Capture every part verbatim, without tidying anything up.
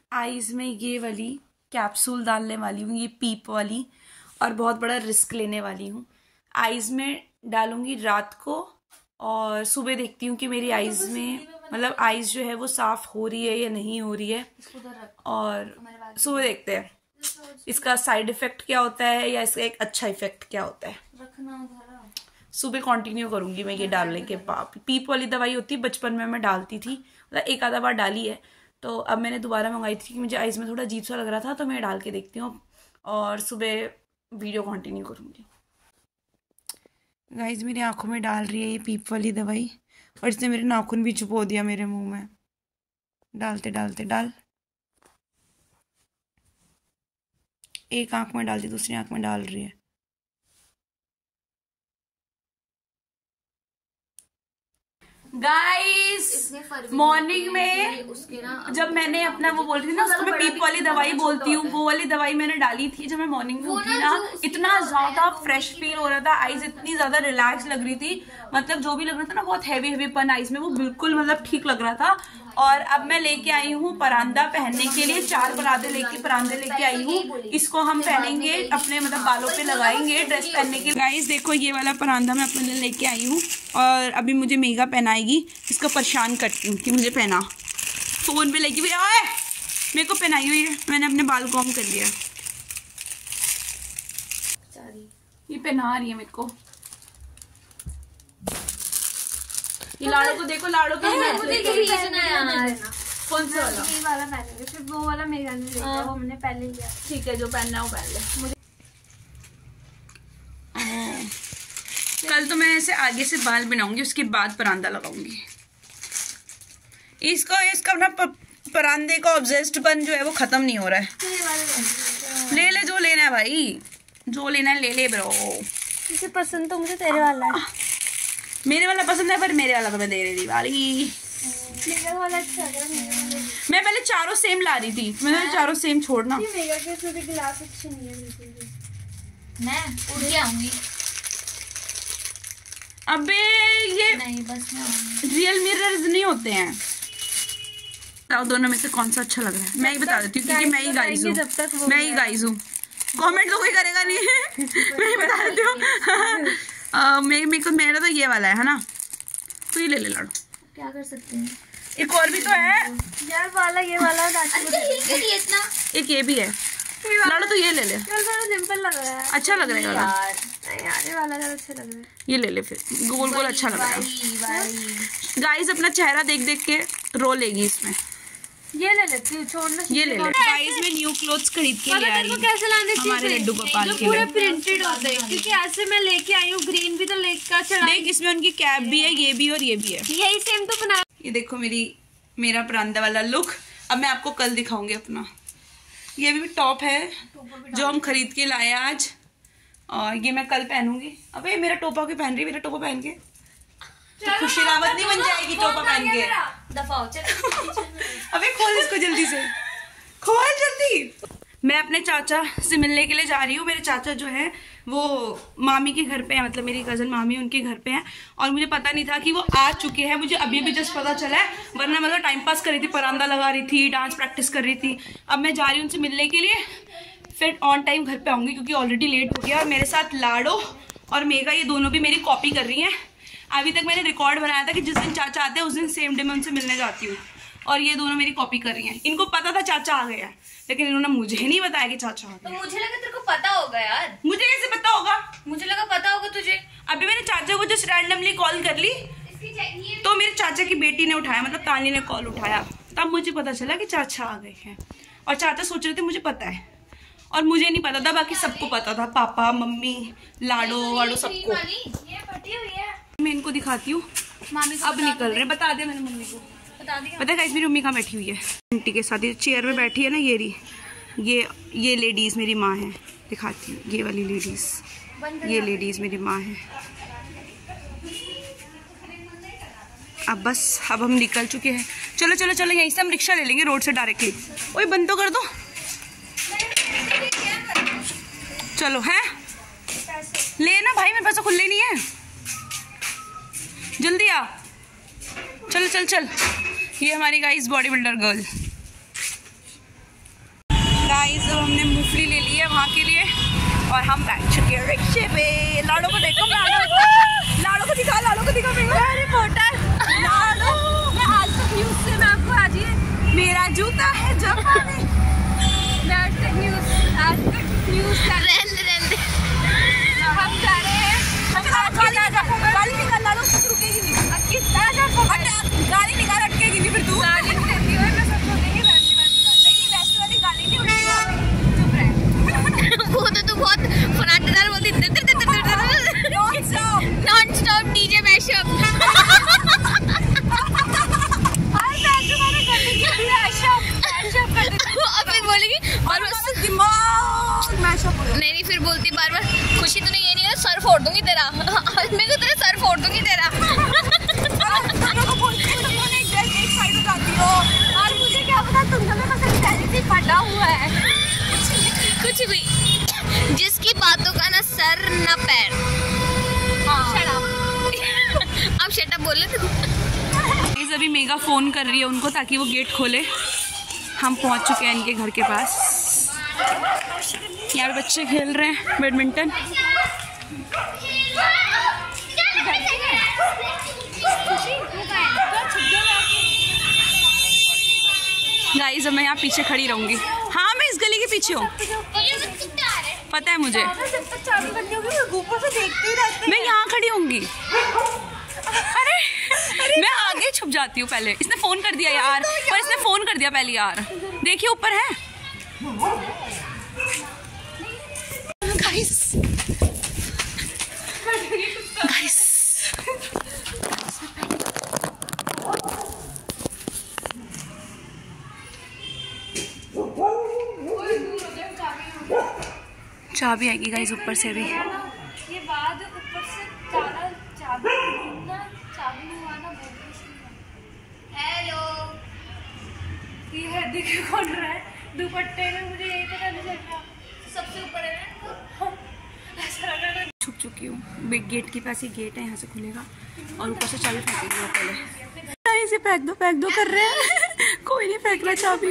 Eyes में ये वाली कैप्सूल डालने वाली हूँ, ये पीप वाली, और बहुत बड़ा रिस्क लेने वाली हूँ। आईज में डालूंगी रात को और सुबह देखती हूँ कि मेरी आईज में मतलब आईज जो है वो साफ हो रही है या नहीं हो रही है, और सुबह देखते हैं इसका साइड इफेक्ट क्या होता है या इसका एक अच्छा इफेक्ट क्या होता है। सुबह कंटिन्यू करूंगी मैं ये डालने के बाद। पीप वाली दवाई होती है, बचपन में मैं डालती थी, मतलब एक आधा बार डाली है, तो अब मैंने दोबारा मंगाई थी कि मुझे आइज में थोड़ा अजीब सा लग रहा था, तो मैं डाल के देखती हूँ और सुबह वीडियो कंटिन्यू करूंगी। गाइज मेरी आंखों में डाल रही है ये पीप वाली दवाई, और इसने मेरे नाखून भी छुपो दिया मेरे मुंह में। डालते डालते डाल, एक आंख में डालती दूसरी आंख में डाल रही है। गाइस मॉर्निंग में जब मैंने अपना वो बोल रही थी ना, उसको मैं पीप वाली दवाई बोलती हूँ, वो वाली दवाई मैंने डाली थी। जब मैं मॉर्निंग में उठी ना, इतना ज्यादा फ्रेश फील हो रहा था, आईज इतनी ज्यादा रिलैक्स लग रही थी, मतलब जो भी लग रहा था ना बहुत हैवी हैवी पन आईज में, वो बिल्कुल मतलब ठीक लग रहा था। और अब मैं लेके आई हूँ परांदा पहनने के लिए, चार परांदे लेके परांदे लेके आई हूँ। इसको हम पहनेंगे अपने मतलब बालों पे लगाएंगे ड्रेस पहनने के। गाइस देखो ये वाला परांदा मैं अपने लिए लेके आई हूँ, और अभी मुझे मेगा पहनाएगी। इसको परेशान करती हूँ कि मुझे पहना, फोन पे लेके भी आए मेरे को पहनाई हुई है। मैंने अपने बाल कॉम कर लिया, ये पहना रही है मेरे को। ये लाड़ो को देखो, लाड़ो को मुझे यही पहनना है यार। कौन सा वाला? ये वाला पहनेंगे, फिर वो वाला मेरा नहीं लेगा, वो हमने पहले लिया। ठीक है, जो पहनना है वो पहन ले। मुझे कल तो मैं ऐसे आगे से बाल बनाऊंगी, उसके बाद परांदा लगाऊंगी। इसको इसका ना परांदे का ऑब्सेस्ड-पन जो है वो खत्म नहीं हो रहा है। ले ले जो लेना है भाई, जो लेना है ले ले ब्रो। इसे पसंद तो मुझे तेरे वाला है। मेरे वाला पसंद है, पर मेरे वाला तो मैं दे रही वाली। मेरा वाला अच्छा है। मैं पहले चारों सेम ला रही थी, मैंने चारों सेम छोड़ना। मेरा के छोटे गिलास अच्छे नहीं है बिल्कुल भी। मैं उड़ के आऊंगी। अबे ये नहीं बस मैं रियल मिरर्स नहीं होते हैं। बताओ दोनों में से कौन सा अच्छा लग रहा है? मैं ही बता देती हूँ क्योंकि मैं ही गाइस हूँ, मैं ही गाइस हूँ। कमेंट तो कोई करेगा नहीं मैं ही बता देती हूँ। मेरे को मेरा तो ये वाला है ना, तो ये ले ले लड़ो। क्या कर सकते हैं, एक और भी तो है यार वाला, ये वाला इतना एक ये भी है, लड़ो तो ये ले ले। सिंपल लग रहा है, अच्छा लग रहा है यार, यार ये वाला ज्यादा अच्छा लग रहा है। ये ले ले फिर, गोल गोल अच्छा लग रहा है। गाइस अपना चेहरा देख देख के रो लेगी इसमें। ये ले लेती हूँ, छोड़ना। ये ले ले। गाइस मैं न्यू क्लोथ्स खरीद के ले आई हूँ कैसे लाने हमारे लड्डू गोपाल के पूरे लिए। प्रिंटेड होते हैं, क्योंकि ऐसे मैं लेके आई हूँ। ग्रीन भी तो लेकर चढ़ा, देख इसमें उनकी कैप भी है, ये भी और ये भी है, यही सेम तो बना। ये देखो मेरी मेरा परांदा वाला लुक। अब मैं आपको कल दिखाऊंगी अपना। ये भी टॉप है जो हम खरीद के लाए आज, और ये मैं कल पहनूंगी। अबे मेरा टोपा क्यों पहन रही है? मेरा टोपा पहन के तो खुशी रावत नहीं बन जाएगी टोपा पहन के। दफा हो चल। अबे खोल इसको जल्दी से, खोल जल्दी। मैं अपने चाचा से मिलने के लिए जा रही हूँ। मेरे चाचा जो है वो मामी के घर पे है, मतलब मेरी कजन मामी उनके घर पे है, और मुझे पता नहीं था कि वो आ चुके हैं। मुझे अभी भी जस्ट पता चला है, वरना मतलब टाइम पास कर रही थी, परांदा लगा रही थी, डांस प्रैक्टिस कर रही थी। अब मैं जा रही हूँ उनसे मिलने के लिए, फिर ऑन टाइम घर पे आऊंगी क्योंकि ऑलरेडी लेट हो गया। और मेरे साथ लाडो और मेगा, ये दोनों भी मेरी कॉपी कर रही हैं। अभी तक मैंने रिकॉर्ड बनाया था कि जिस दिन चाचा आते हैं उस दिन सेम डे मैं उनसे मिलने जाती हूँ, और ये दोनों मेरी कॉपी कर रही हैं। इनको पता था चाचा आ गया, लेकिन इन्होंने मुझे नहीं बताया कि चाचा आ गया। तो मुझे लगा तेरे को पता होगा यार। मुझे कैसे पता होगा? मुझे लगा पता होगा तुझे। अभी मैंने चाचा को जस्ट रैंडमली कॉल कर ली, तो मेरे चाचा की बेटी ने उठाया, मतलब तानी ने कॉल उठाया, तब मुझे पता चला कि चाचा आ गए हैं। और चाचा सोच रहे थे मुझे पता है, और मुझे नहीं पता था, बाकी सबको पता था, पापा मम्मी लाडो वाडो सबको। मैं इनको दिखाती हूँ, अब निकल रहे। बता दे मैंने मम्मी को, पता है मेरी मम्मी कहाँ बैठी हुई है? आंटी के साथ, ये चेयर में बैठी है ना, ये रही, ये ये लेडीज मेरी माँ है। दिखाती हूँ, ये वाली लेडीज, ये लेडीज मेरी माँ है। अब बस अब हम निकल चुके हैं। चलो चलो चलो, यहीं से हम रिक्शा ले लेंगे रोड से डायरेक्टली। ओए बंद तो कर दो, चलो है लेना भाई, मेरे पास तो खुले नहीं है, जल्दी आ। चल चल चल, ये हमारी guys body builder girl. Guys अब हमने मूंगफली ले ली है वहाँ के लिए और हम बैठ चुके हैं रिक्शे पे। लाड़ो को देखो, लाड़ो लाड़ो को दिखा, लाड़ो को दिखा मेरा रिपोर्टर लाड़ो। मैं आज तक न्यूज से मैं आपको आज ये मेरा जूता है जापानी। मैं आज तक न्यूज आज तक न्यूज रहने रहने हम जा रहे हैं। गाड़ी निकाल, लाड़ो रुकेगी नहीं, गाड़ी निकाल अटकेगी नहीं, फिर तू गाड़ी नहीं रहती है। मैं सब बोलेंगे वैसी वैसी नहीं, वैसी वाली गाड़ी नहीं उड़ेगी। चुप रह। वो तो तू बहुत फनाटेदार बोलती non stop non stop DJ mashup. और उससे दिमाग मैशअप हो गया। नहीं नहीं फिर बोलती बार बार खुशी तूने ये नहीं कहा सर फोड़ दूंगी तेरा। मैं तो तेरा सर फोड़ दूंगी तेरा। एक साइड हो जाती हो और मुझे क्या पता तुम दोनों का सेंसिटिव फटा हुआ है। कुछ भी जिसकी बातों का ना सर ना पैर। Shut up. अब शट अप बोले तुम। अभी मेगा फोन कर रही है उनको ताकि वो गेट खोले। हम पहुंच चुके हैं इनके घर के पास। यहाँ पे बच्चे खेल रहे हैं बैडमिंटन। गाइस अब मैं यहाँ पीछे खड़ी रहूंगी। हाँ मैं इस गली के पीछे हूँ, पता है मुझे। मैं यहाँ खड़ी होंगी। अरे मैं आगे छुप जाती हूँ पहले। इसने फोन कर दिया यार, पर इसने फोन कर दिया पहले यार। देखिए ऊपर है गाइस गाइस। चाबी आएगी गाइस ऊपर से भी। ये बाद ऊपर से चाबी चाबी चाबी मंगवाना बहुत मुश्किल है। हेलो ये है, देखिए कौन रहा है दुपट्टे में। मुझे यही पता नहीं चल रहा सबसे ऊपर है। छुप चुकी हूँ गेट के पास। ही गेट है, यहाँ से खुलेगा और ऊपर से चाबी फेंकेगी पहले। इसे फेंक दो फेंक दो कर रहे हैं। कोई नहीं फेंक रहा चाबी।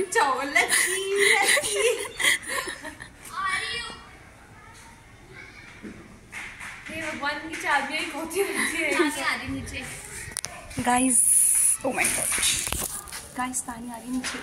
भगवान की चाबियां ही होती है। नीचे guys, oh my god guys, पानी आ रही नीचे।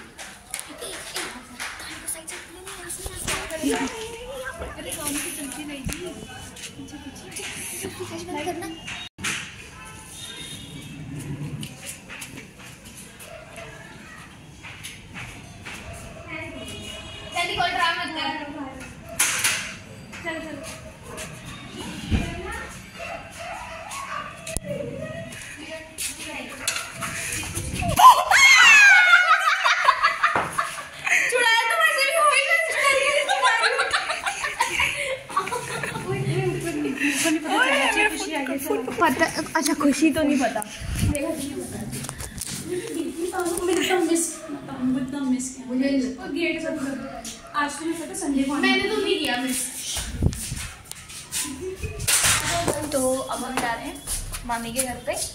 चल चल पता। अच्छा खुशी तो नहीं पता। मैंने तो नहीं किया मिस। तो अब हम जा रहे हैं मामी के घर पे।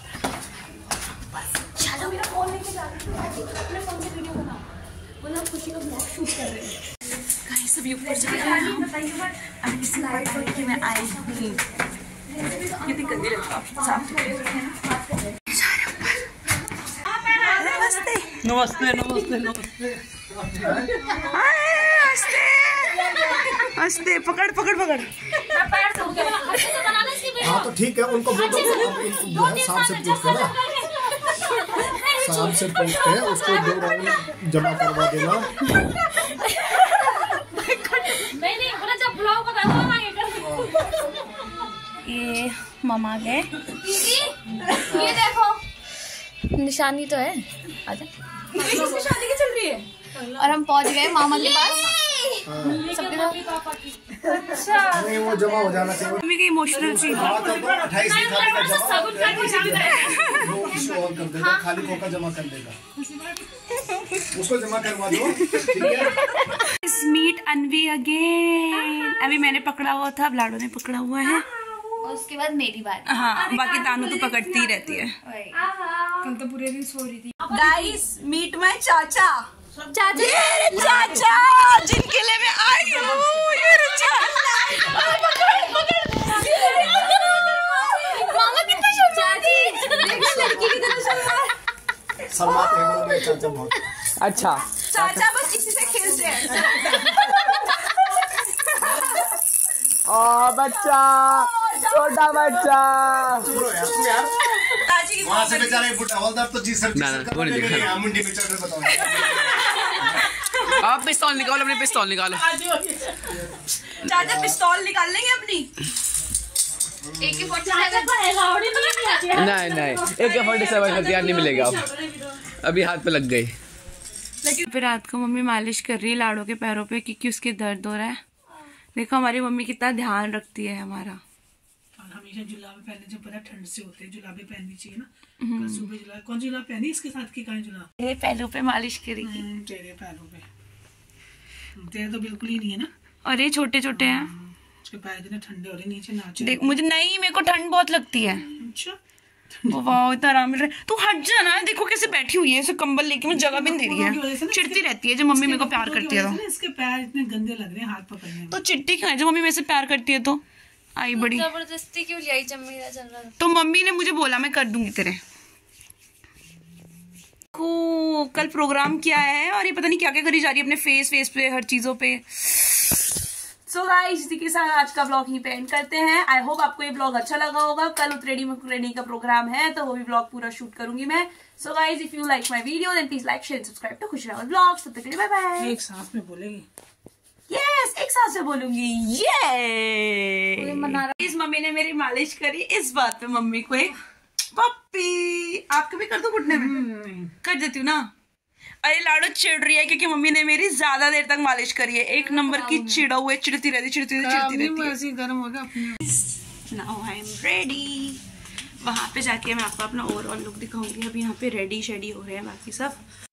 चलो मेरा फोन लेके जा रही हूँ, अपने फोन से वीडियो बनाओ। बोला खुशी का ब्लॉग शूट कर रहे हैं। गाइस अभी ऊपर चले गए हम। अभी किसी बात बोल के मैं आई नहीं। कितनी गंदी लगता है साफ सुथरे। नमस्ते नमस्ते नमस्ते नमस्ते नमस्ते। पकड़ पकड़ पकड़। हाँ तो ठीक है, उनको बोलो जो है सांप से पूछते ना, सांप से पूछते हैं उसको दो राउंड जमा करवा देना। ये मामा गए। ये देखो निशानी तो है। आजा। निशानी की चल रही है और हम पहुंच गए मामा के पास। सबके साथ। अच्छा नहीं वो जमा हो जाना चाहिए। मम्मी की इमोशनल चीज अट्ठाईस कर देगा, खाली खोखा जमा कर देगा, उसको जमा करवा दो। Meet Anvi again. अभी मैंने पकड़ा हुआ था, अब लाडो ने पकड़ा हुआ है और उसके बाद मेरी बात। हाँ बाकी तानू तो पकड़ती ही रहती है। कल तो पूरे दिन सो रही थी। गाइस मीट माय चाचा। चाचा चाचा जिनके लिए मैं आई हूँ, ये मामा कितना चाची लड़की की तरह चाचा बहुत अच्छा। चाचा बस इसी से खेलते हैं। ओ बच्चा, छोटा बच्चा। वहाँ से बेचारा बुढ़ा हवलदार तो जी सर ना ना वो नहीं दिखा। मुंडी में चढ़ बताओ। आप पिस्तौल निकालो, अपनी पिस्तौल निकालो। चाचा पिस्तौल निकाल लेंगे अपनी। एक फोर्टी सेवन नहीं नहीं ए के फोर्टी सेवन हथियार नहीं मिलेगा अब, अभी हाथ पे लग गई। लेकिन फिर रात को मम्मी मालिश कर रही है लाड़ो के पैरों पे क्योंकि उसके दर्द हो रहा है। देखो हमारी मम्मी कितना ध्यान रखती है हमारा। हमेशा जुलाबे पहनने जब पता ठंड से होते हैं जुलाबे पहननी चाहिए ना। कल सुबह जुलाब कौन जुलाब पहनी इसके साथ की कहीं जुलाब तेरे पैरों पे मालिश करेगी। तेरे पैरों पे, तेरे तो बिल्कुल ही नहीं है ना। और ये छोटे छोटे हैं, उसके पैर इतने ठंडे हो रहे नीचे नाचे। देख मुझे नहीं, मेरे को ठंड बहुत लगती है। अच्छा वाह इतना आराम मिल रहा है। तू हट जा ना, देखो कैसे बैठी हुई है, इसे कंबल लेके मुझे जगह भी नहीं दे रही है। चिढ़ती रहती है जब मम्मी मेरे को प्यार करती है तो। इसके पैर इतने गंदे लग रहे हैं हाथ पकड़ने में। तो चिट्टी क्यों है जब मम्मी मेरे से प्यार करती है तो आई बड़ी जबरदस्ती क्यों लिया जब मेरा चल रहा था। तो मम्मी ने मुझे बोला मैं कर दूंगी तेरे को। कल प्रोग्राम किया है और ये पता नहीं क्या क्या करी जा रही है अपने फेस फेस पे हर चीजों पे। सो गाइस इसी के साथ आज का ब्लॉग यहीं पे एंड करते हैं। आई होप आपको ये ब्लॉग अच्छा लगा होगा। कल उत्तरेडी मुकरेडी का प्रोग्राम है तो वो भी ब्लॉग पूरा शूट करूंगी मैं। So guys if you like my video then please like share subscribe to Khushi Rawal blogs. तब तक के लिए बाय बाय। एक सांस में बोलेगी। यस yes, एक साथ से बोलूंगी ये। इस मम्मी ने मेरी मालिश करी, इस बात पे मम्मी को एक पप्पी। आपको भी कर दो घुटने में? कर देती हूँ ना। अरे लाडो चिढ़ रही है क्योंकि मम्मी ने मेरी ज्यादा देर तक मालिश करी है। एक नंबर की चिड़ा हुए चिड़ती रहती चिड़ती रहती चिड़ती रहती। गर्म हो गया अपने। Now I am ready. वहां पे जाके मैं आपको अपना ओवरऑल लुक दिखाऊंगी। अभी यहाँ पे रेडी शेडी हो रहे हैं बाकी सब।